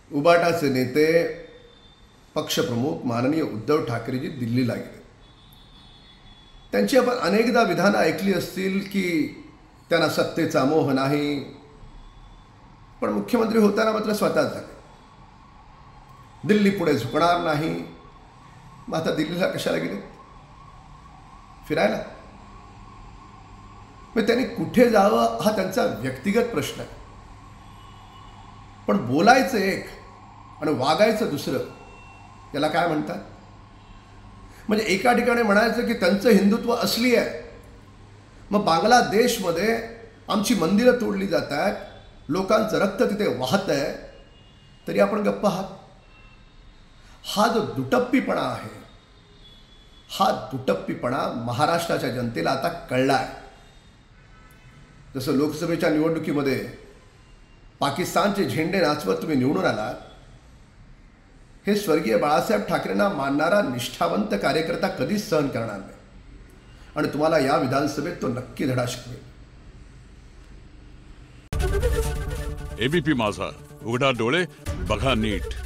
उबाटाचे नेते पक्षप्रमुख माननीय उद्धव ठाकरेजी दिल्लीला गेले. त्यांची आपण अनेकदा विधानं ऐकली असतील की त्यांना सत्तेचा मोह नाही, पण मुख्यमंत्री होताना मात्र स्वतःच झाले. दिल्ली पुढे झुकणार नाही. मग आता दिल्लीला कशाला गेले? फिरायला. मग त्यांनी कुठे जावं हा त्यांचा व्यक्तिगत प्रश्न आहे. पण बोलायचं एक आणि वागायचं दुसरं, याला काय म्हणतात? म्हणजे एका ठिकाणी म्हणायचं की त्यांचं हिंदुत्व असली आहे, मग बांगलादेशमध्ये आमची मंदिरं तोडली जात आहेत, लोकांचं रक्त तिथे वाहत आहे, तरी आपण गप्प आहात. हा जो दुटप्पीपणा आहे, हा दुटप्पीपणा महाराष्ट्राच्या जनतेला आता कळला आहे. जसं लोकसभेच्या निवडणुकीमध्ये पाकिस्तानचे झेंडे नाचवत तुम्ही निवडून आलात, हे स्वर्गीय बाळासाहेब ठाकरेंना मानणारा निष्ठावंत कार्यकर्ता कधीच सहन करणार नाही. आणि तुम्हाला या विधानसभेत तो नक्की धडा शिकवेल. एबीपी माझा, उघडा डोळे बघा नीट.